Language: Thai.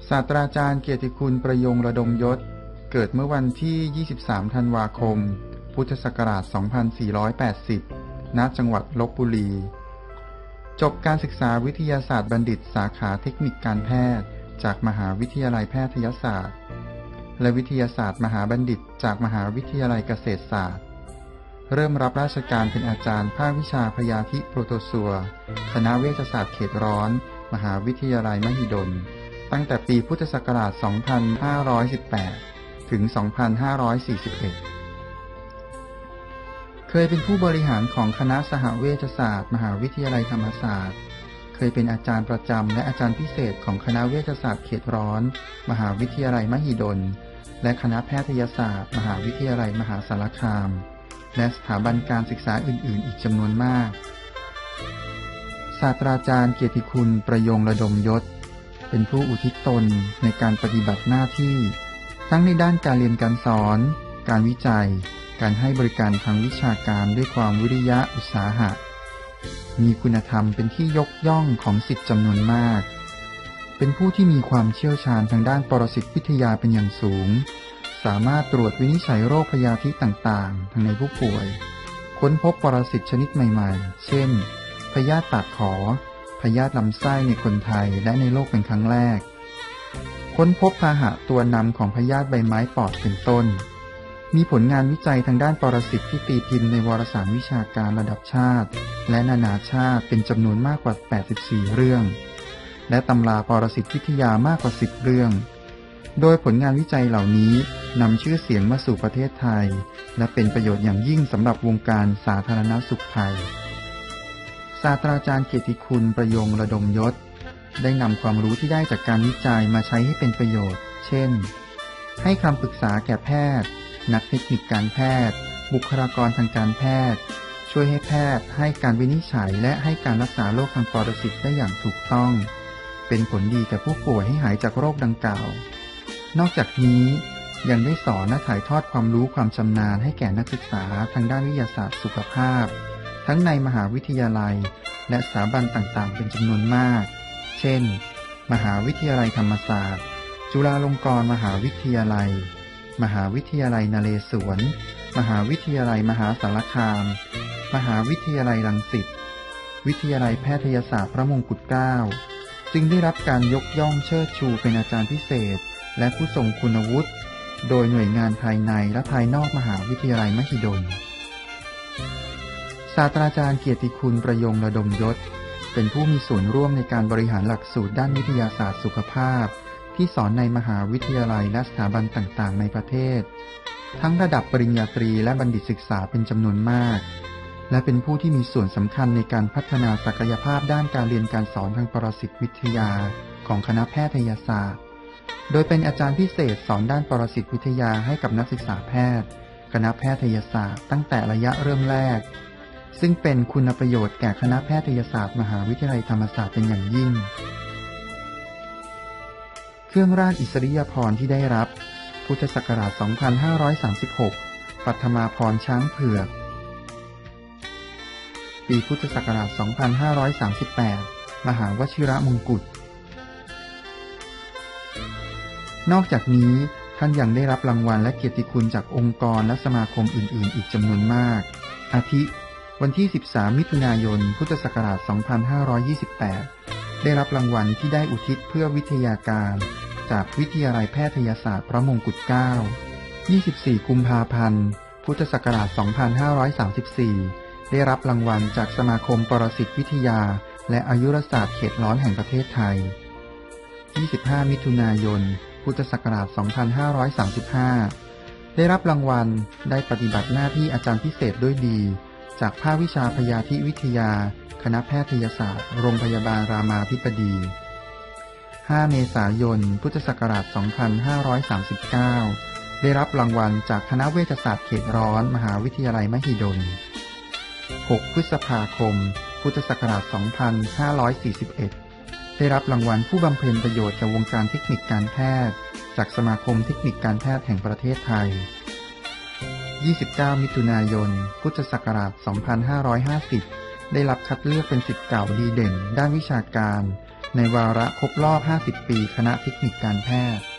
ศาสตราจารย์เกียรติคุณประยงระดมยศเกิดเมื่อวันที่ 23 ธันวาคม พุทธศักราช 2480 ณ จังหวัดลพบุรี จบการศึกษาวิทยาศาสตร์บัณฑิตสาขาเทคนิคการแพทย์จากมหาวิทยาลัยแพทยศาสตร์และวิทยาศาสตร์มหาบัณฑิตจากมหาวิทยาลัยเกษตรศาสตร์เริ่มรับราชการเป็นอาจารย์ภาควิชาพยาธิโปรโตซัวคณะเวชศาสตร์เขตร้อนมหาวิทยาลัยมหิดลตั้งแต่ปีพุทธศักราช 2518 ถึง 2541 เคยเป็นผู้บริหารของคณะสหเวชศาสตร์มหาวิทยาลัยธรรมศาสตร์เคยเป็นอาจารย์ประจำและอาจารย์พิเศษของคณะเวชศาสตร์เขตร้อนมหาวิทยาลัยมหิดลและคณะแพทยศาสตร์มหาวิทยาลัยมหาสารคามและสถาบันการศึกษาอื่นๆอีกจำนวนมากศาสตราจารย์เกียรติคุณประยงระดมยศเป็นผู้อุทิศตนในการปฏิบัติหน้าที่ทั้งในด้านการเรียนการสอนการวิจัยการให้บริการทางวิชาการด้วยความวิริยะอุตสาหะมีคุณธรรมเป็นที่ยกย่องของศิษย์จำนวนมากเป็นผู้ที่มีความเชี่ยวชาญทางด้านปรสิตวิทยาเป็นอย่างสูงสามารถตรวจวินิจฉัยโรคพยาธิต่างๆทั้งในผู้ป่วยค้นพบปรสิตชนิดใหม่ๆเช่นพยาธิปากขอพยาธิลำไส้ในคนไทยและในโลกเป็นครั้งแรกค้นพบพาหะตัวนำของพยาธิใบไม้ปอดเป็นต้นมีผลงานวิจัยทางด้านปรสิตที่ตีพิมพ์ในวารสารวิชาการระดับชาติและนานาชาติเป็นจำนวนมากกว่า 84 เรื่องและตำราปรสิตวิทยามากกว่า 10 เรื่องโดยผลงานวิจัยเหล่านี้นำชื่อเสียงมาสู่ประเทศไทยและเป็นประโยชน์อย่างยิ่งสำหรับวงการสาธารณสุขไทยศาสตราจารย์เกียรติคุณประยงระดมยศได้นำความรู้ที่ได้จากการวิจัยมาใช้ให้เป็นประโยชน์เช่นให้คำปรึกษาแก่แพทย์นักเทคนิคการแพทย์บุคลากรทางการแพทย์ช่วยให้แพทย์ให้การวินิจฉัยและให้การรักษาโรคทางปรสิตได้อย่างถูกต้องเป็นผลดีแก่ผู้ป่วยให้หายจากโรคดังกล่าวนอกจากนี้ยังได้สอนและถ่ายทอดความรู้ความชำนาญให้แก่นักศึกษาทางด้านวิทยาศาสตร์สุขภาพทั้งในมหาวิทยาลัยและสถาบันต่างๆเป็นจำนวนมากเช่นมหาวิทยาลัยธรรมศาสตร์จุฬาลงกรณ์มหาวิทยาลัยมหาวิทยาลัยนเรศวรมหาวิทยาลัยมหาสารคามมหาวิทยาลัยรังสิตวิทยาลัยแพทยศาสตร์พระมงกุฎเกล้าจึงได้รับการยกย่องเชิดชูเป็นอาจารย์พิเศษและผู้ทรงคุณวุฒิโดยหน่วยงานภายในและภายนอกมหาวิทยาลัยมหิดลศาสตราจารย์เกียรติคุณประยงระดมยศเป็นผู้มีส่วนร่วมในการบริหารหลักสูตรด้านวิทยาศาสตร์สุขภาพที่สอนในมหาวิทยาลัยและสถาบันต่างๆในประเทศทั้งระดับปริญญาตรีและบัณฑิตศึกษาเป็นจำนวนมากและเป็นผู้ที่มีส่วนสำคัญในการพัฒนาศักยภาพด้านการเรียนการสอนทางปรสิตวิทยาของคณะแพทยศาสตร์โดยเป็นอาจารย์พิเศษสอนด้านปรสิตวิทยาให้กับนักศึกษาแพทย์คณะแพทยศาสตร์ตั้งแต่ระยะเริ่มแรกซึ่งเป็นคุณประโยชน์แก่คณะแพทยศาสตร์มหาวิทยาลัยธรรมศาสตร์เป็นอย่างยิ่งเครื่องราชอิสริยาภรณ์ที่ได้รับพุทธศักราช 2536 ปัทมาภรณ์ช้างเผือกปีพุทธศักราช 2538 มหาวชิรมงกุฎนอกจากนี้ท่านยังได้รับรางวัลและเกียรติคุณจากองค์กรและสมาคมอื่นๆอีกจำนวนมากอาทิวันที่ 13 มิถุนายน พุทธศักราช 2528 ได้รับรางวัลที่ได้อุทิศเพื่อวิทยาการจากวิทยาลัยแพทยศาสตร์พระมงกุฎเกล้า 24 กุมภาพันธ์ พุทธศักราช 2534 ได้รับรางวัลจากสมาคมปรสิตวิทยาและอายุรศาสตร์เขตร้อนแห่งประเทศไทย 25 มิถุนายน พุทธศักราช 2535 ได้รับรางวัลได้ปฏิบัติหน้าที่อาจารย์พิเศษด้วยดีจากภาควิชาพยาธิวิทยาคณะแพทยศาสตร์โรงพยาบาลรามาธิบดี 5 เมษายน พุทธศักราช 2539 ได้รับรางวัลจากคณะเวชศาสตร์เขตร้อนมหาวิทยาลัยมหิดล 6 พฤษภาคม พุทธศักราช 2541 ได้รับรางวัลผู้บำเพ็ญประโยชน์แก่วงการเทคนิคการแพทย์จากสมาคมเทคนิคการแพทย์แห่งประเทศไทย 29 มิถุนายน พุทธศักราช 2550 ได้รับคัดเลือกเป็นศิษย์เก่าดีเด่นด้านวิชาการในวาระครบรอบ 50 ปีคณะเทคนิคการแพทย์